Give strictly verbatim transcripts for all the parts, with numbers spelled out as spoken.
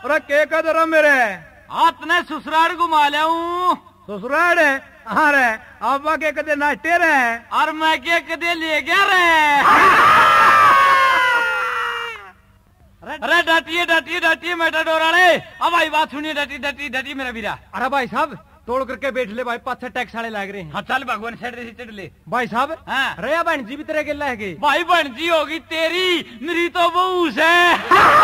अरे के कदर मेरे हाथ ने ससुराल घुमा लिया हूँ। ससुराल है अरे अब्बा के कदे नाटे रहे और मैं के कदे ले गया रे। अरे डटिए डटिए डटिए मेटा डोराले। अब भाई बात सुनिए, डटी डटी डटी मेरा वीरा। अरे भाई साहब तोड़ करके बैठ ले भाई, पाछे टैक्स वाले लाग रहे हैं। हाँ चल भगवान सेठ से चढ़ ले भाई साहब। हाँ रे बहन जी भी तेरे गिल्ला है भाई, बहन जी होगी तेरी, मेरी तो बहू है।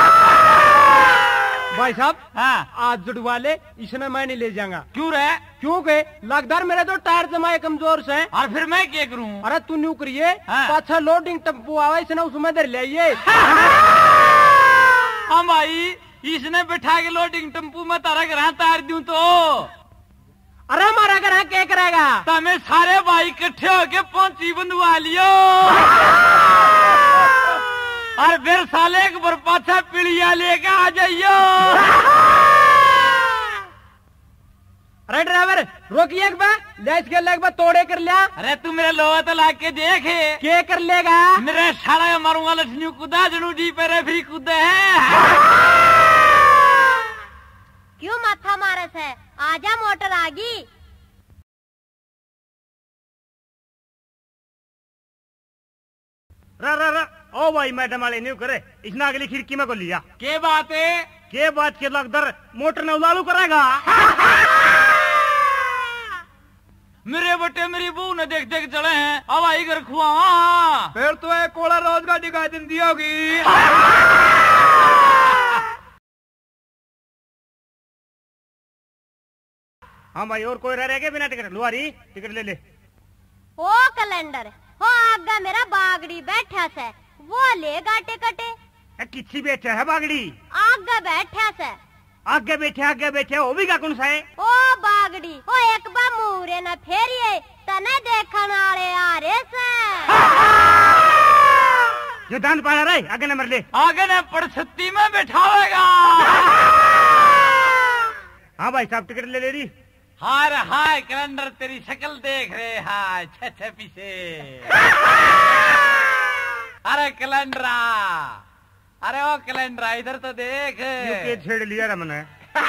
भाई साहब हाँ आज जुड़वा ले, इसने मैं नहीं ले जाऊंगा। क्यों रे? क्यों के लगदार मेरे तो टायर जमाए कमजोर से। और फिर मैं क्या करूं? अरे तू न्यू करिए हाँ। पाछा लोडिंग टप्पू आवा, इसने उसमें दर ले आइए। हाँ भाई, इसने बैठा के लोडिंग टेम्पू में तारा घर तार दूं तो। अरे हमारा घर क्या करेगा? तमें सारे भाई इकट्ठे होके पहुंची बंधुआ लियो और फिर साले एक बार पाछा पीड़िया लेके आ जाइयो। अरे ड्राइवर रोकिए एक बार, ले इसके ले एक बार तोड़े कर लिया। अरे तू मेरे लोहा तो ला के देखे क्या कर लेगा? मेरे साड़ा मारूंगा लक्ष्मी कूदा जनू डी पे रेफरी कूदे है। क्यों माथा मारस है? आजा मोटर आगी। रा रा रा ओ भाई मैडम वाले नहीं करे, इसने अगली खिड़की में को लिया। के बात है? के बात के लगदर मोटर ने उलालू करेगा। मेरे बटे मेरी बहू ने देख देख चले हैं, अब आई घर खुआ। फिर तो एक कोड़ा रोज का दिखा दिन दी होगी। हाँ भाई और कोई रह गया बिना टिकट? लुहारी टिकट ले ले। ओ कैलेंडर हो आगा मेरा बागड़ी बैठा से, वो लेगा टिकट। किसी बैठा है बागड़ी? आगे बैठा से। आगे बैठे आगे बैठे हो भी क्या कौन सा है? ओ बागड़ी ओ एक बार मुहरे न फेरिए, तने देखने वाले आ रहे से। जो दांत पाड़ा रहे आगे नंबर ले। आगे ने पड़छत्ती में बैठावेगा। हाँ भाई साहब टिकट ले ले रही। हाय हाय कैलेंडर तेरी शक्ल देख रहे हाय छे छे पीछे। अरे कैलेंडरा, अरे ओ कैलेंडरा इधर तो देख। ये छेड़ लिया रमन।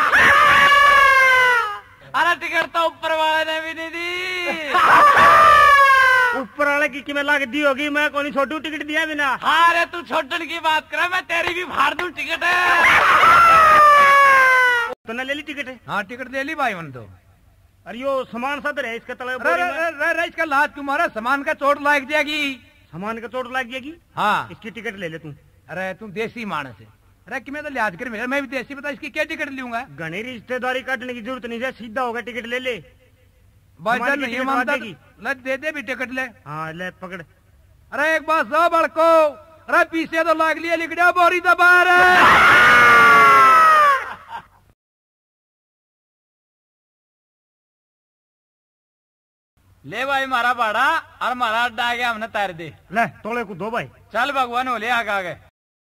अरे टिकट तो ऊपर वाले ने भी नहीं दी। ऊपर वाले की किमें लाके दी होगी, मैं कौन छोटू टिकट दिया बिना। हाँ अरे तू छोटन की बात करे, मैं तेरी भी फाड़ दूं टिकट। तो न ले ली टिकट? हाँ टिकट ले ली भाई मन तो। अरे यो सामान सदर है इसका तले। रे, रे, रे, रे, इसका लात क्यों मारा? सामान का चोट लाग जाएगी। सामान का चोट लग जाएगी? हाँ इसकी टिकट ले ले तू। अरे तुम देसी मानस है। अरे कि मैं तो लिहाज कर मेरा, मैं भी देसी, बता इसकी क्या टिकट लूंगा? घनी रिश्तेदारी काटने की जरूरत नहीं है, सीधा होगा टिकट ले ले। भाई नहीं मानता ले दे दे भी टिकट ले। हाँ ले पकड़। अरे एक बात सब बड़को, अरे पीछे तो लाग लिया लिखड़ा बोरी तो बाहर। ले भाई मारा भाड़ा और मारा अड्डा आ गया, हमने तार दे। ले तोड़े को दो भाई। चल भगवान हो ले आगे आगे।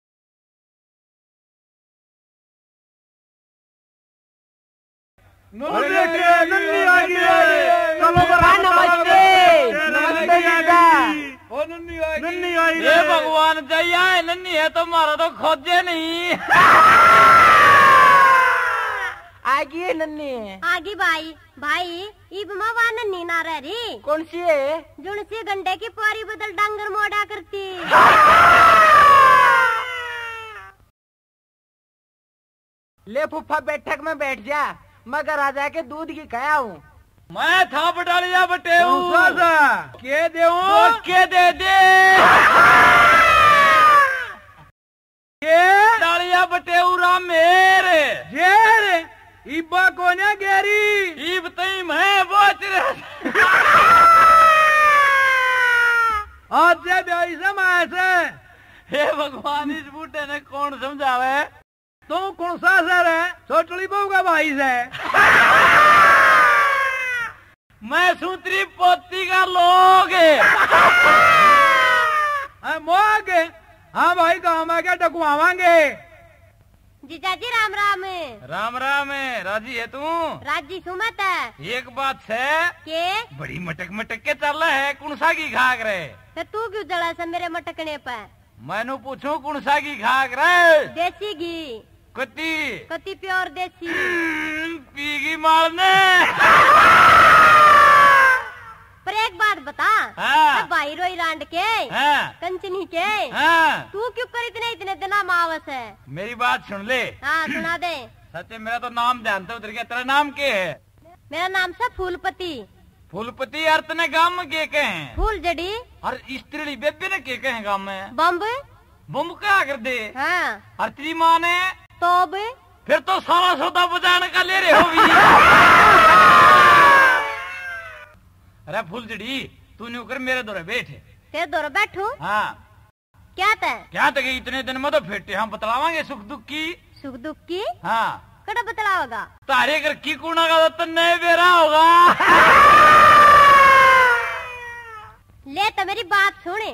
नन्नी आ गई। चलो नमस्ते नमस्ते ओ नन्नी आ गई। नन्नी आई। ये भगवान जैया है, नन्नी है तो मारा तो खोजे नहीं। आगी है नन्नी। आगी भाई भाई इब मवा नन्नी ना रह रही। कौन सी है? जुन सी गंडे की पारी बदल डांगर मोड़ा करती। ले फुफा बैठक में बैठ जा, मगर आ जाके दूध की खाया हूँ। मैं था बटालिया बटे के दे के दे दे। के डालिया बटे उरा मेरे जेरे इब्बा कोने गेरी ईब तई मैं बोच रहे। आज से ब्याई समाए से। हे भगवान इस बूटे ने कौन समझावे? तू कौन सा सर है? छोटली बहू का भाई से। मैं सूत्री पोती का लोग मोग। हाँ भाई गाँव में क्या डकुआवांगे। जीजाजी राम राम। राम राम है। राजी है तू? राजी सुमत है। एक बात है के बड़ी मटक मटक के चल रहा है, कौन सा की खाक रहे? तो तू क्यों जला से मेरे मटकने पे? मैनू पूछूं कौन सा की खाक रहे? देसी घी। कति कति प्योर देसी पीगी मारने। पर एक बात बता, हाँ। भाई रोई रांड के हाँ। कंचनी के हाँ। तू क्यों कर इतने इतने दिन मावस है? मेरी बात सुन ले। हाँ सुना दे। सच्चे मेरा तो नाम जानते उधर क्या, तेरा नाम क्या है? मेरा नाम से फूलपति। फूलपति अर्थ ने गांव में के कहे? फूल जड़ी। और स्त्री बेबे ने के कहे गांव में? बम्ब। बम्ब क्या कर दे? हाँ। और तेरी माँ ने? तोब। फिर तो सारा सौदा बजाने का ले रहे हो भी। अरे फूल जड़ी तू नहीं कर मेरे दौरे बैठे। तेरे दौरे बैठू? हाँ। क्या तय? क्या तक इतने दिन में तो फेटे हम बतलावांगे सुख दुख की। सुख दुख की? हाँ। कड़ा बतलाओगा? तारे कर की कुना का तो नए बेरा होगा। ले तो मेरी बात सुने।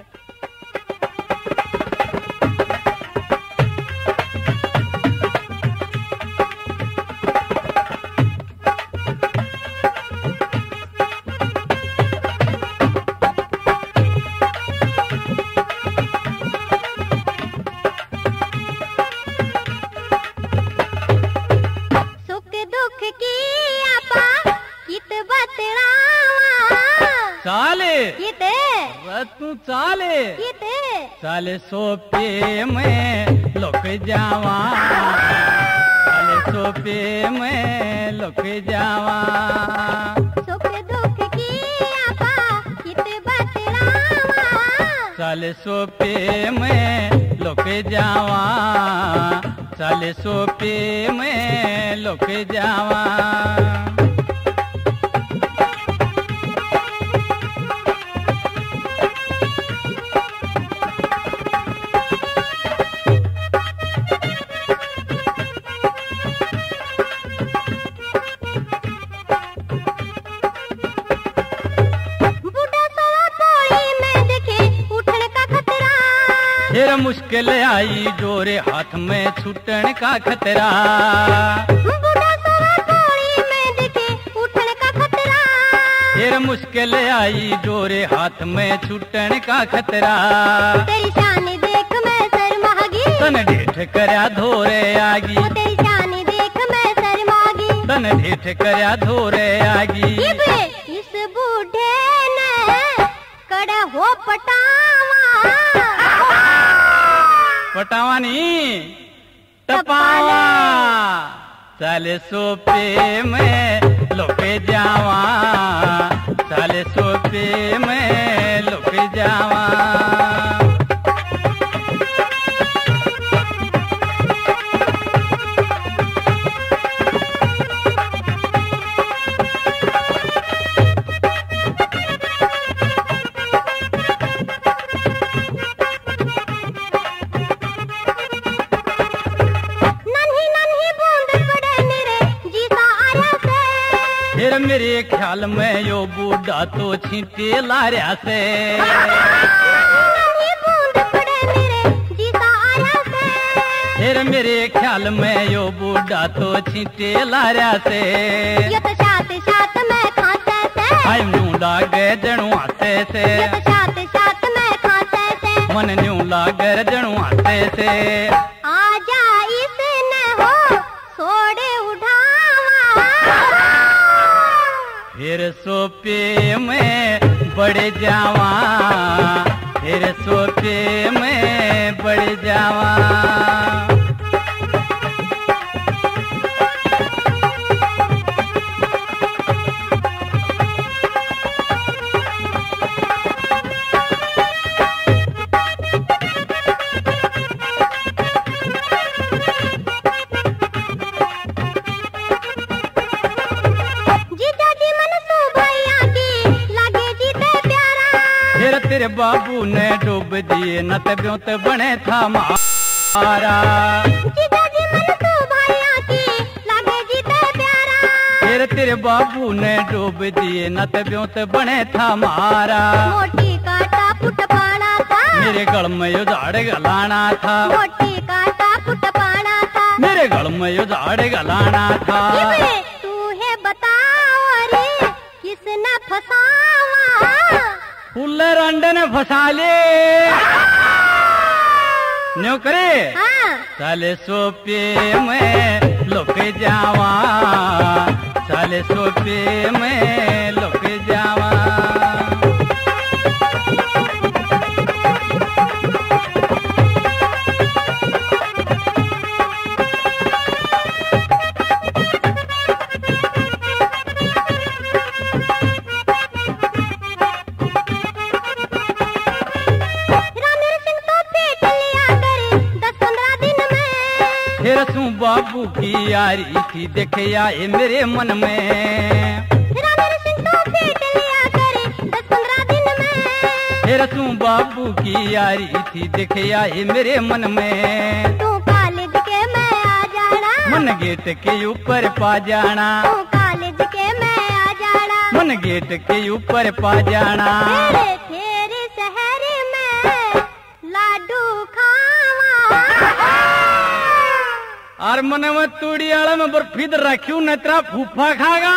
चाले किते तू चाले किते चाले सोपे में लुक जावा, चाले सोपे में लुक जावा। सुख दुख की आपा कित बतलावा, चाले सोपे में लुक जावा, चाले सोपे में लुक जावा। फिर मुश्किल आई जोरे हाथ में छूटन का खतरा, बूढ़ा सवा कोड़ी में दिखे उठन का खतरा। फिर मुश्किल आई जोरे हाथ में छूटन का खतरा। तेरी शान देख मैं शर्मागी, तन ढेठ करया धोरे आगी। तेरी शान देख मैं शर्मागी, तन ढेठ करया धोरे आगी। इस बूढ़े ने कड़ा हो पटावा, पटावानी टपावा। चाले सोपे में लुके जावा, चाले सोपे में लुके जावा। फिर मेरे ख्याल में यो बूढ़ा तो छींटे लारिया से, फिर मेरे ख्याल में यो बूढ़ा तो छींटे लारिया से। ये तो साथ साथ में खाते से, आई न्यू लागे जणू हाथे से, ये तो साथ साथ में खाते से। मन न्यू लागे जणू हाथे से। आजा इसने हो सोड़े उठावा, फिर सोपे में बढ़ जावा, फिर सोपे में बढ़ जावा। तेरे बाबू ने डूब दिए न तब्यों ते बने था मारा। जीजाजी मन तो भाइया की लागे जीते प्यारा। फिर तेरे बाबू ने डूब दिए न तब्यों ते बने था मारा। मोटी काटा पुट पाना था, मेरे गल में यो झाड़ गलाना था। मोटी काटा पुट पाना था, मेरे गल में यो झाड़ गलाना था। तू है बताओ रे किसने फसावा, फुल्ले रंडे ने फंसा ले न्यू करे। हाँ। साले सोपे में लुक जावा, साले सोपे में लुक जावा। फिर सू बाबू की यारी थी देखे आए मेरे मन में, फिर सू बाबू की यारी थी देखे आए मेरे मन में। तू कॉलेज के मैं आ जाना, मन गेट के ऊपर पा जाना, तू कॉलेज के मैं आ जाना, मन गेट के ऊपर पा जाना। तेरे तेरे शहर में लाडू खावा, और मन में तूड़ी आला में बर्फी दर रखी न तेरा फूफा खागा।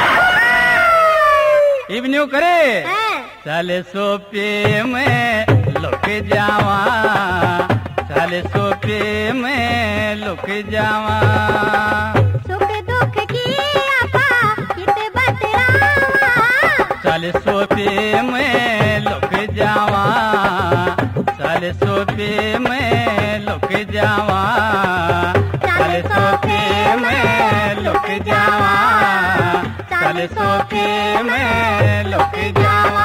इवन्यू करे हैं? साले सोपे में लुक जावा, साले सोपे में लुक जावा। सुख दुख की आपा कित बतरावा, साले सोपे में लुक जावा, साले सोपे में लुक जावा, साले सोपे में लुक जावा, साले सोपे में लुक जावा।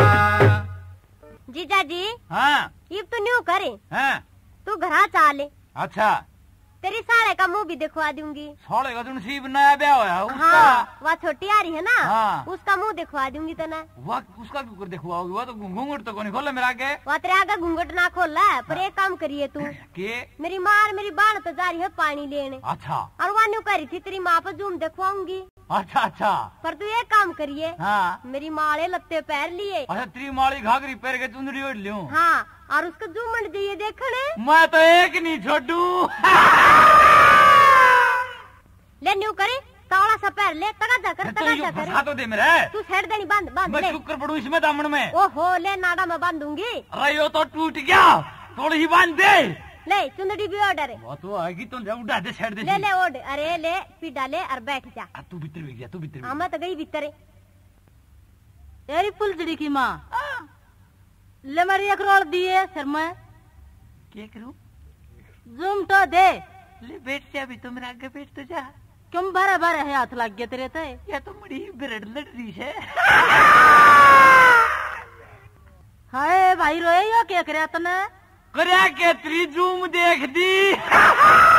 जीजा जी हाँ ये तो न्यू करे, हाँ तू घरा चाले, अच्छा तेरी साले का मुंह भी दिखवा दूंगी। साले का तुम सी नया ब्याह होया उसका, हाँ वह छोटी आ रही है ना, हाँ। उसका मुंह दिखवा दूंगी तो ना। वह उसका क्यों कर दिखवाओगी, वह तो घूंघट तो नहीं खोला मेरा आगे वह तेरे आगे घूंघट ना खोला है, पर एक काम करिए तू, के। मेरी माँ और मेरी बाण तो जा रही है पानी लेने, अच्छा और वह न्यू करी थी तेरी माँ पर जूम दिखवाऊंगी, अच्छा अच्छा पर तू एक काम करिए, हाँ मेरी माँ ने लत्ते पैर लिए, अच्छा तेरी माड़ी घाघरी पैर के चुंदड़ी ओढ़ लियो। हाँ और उसका जूमन जाइए देखने। मैं तो एक नहीं छोड़ू। ले न्यू करे कावड़ा सा पैर ले, तगाजा कर तो तगाजा यो कर, फंसा तो दे मेरे, तू सेड़ देनी बांध बांध मैं ले। शुक्र पड़ू इसमें दामन में। ओहो ले नाड़ा में बांधूंगी, अरे यो तो टूट गया, थोड़ी ही बांध दे। ले चुंदड़ी भी ऑर्डर है, वो तो आएगी तो जा उड़ा दे छेड़ दे। ले ले ओढ़, अरे ले पीडा ले और बैठ जा। आ, तू भीतर भी गया, तू भीतर हाँ मैं तो गई भीतर। तेरी फुलझड़ी की माँ ले मेरी एक रोल दिए सर में, क्या करूं? जूम तो दे। ले बैठ जा, अभी तो मेरे आगे बैठ तो जा। क्यों भरे भरे है हाथ लग गए तेरे ते? या तो बड़ी बिरड़ लड़ रही है। हाय भाई रोए यो क्या करे तने? करे के तेरी जूम देख दी।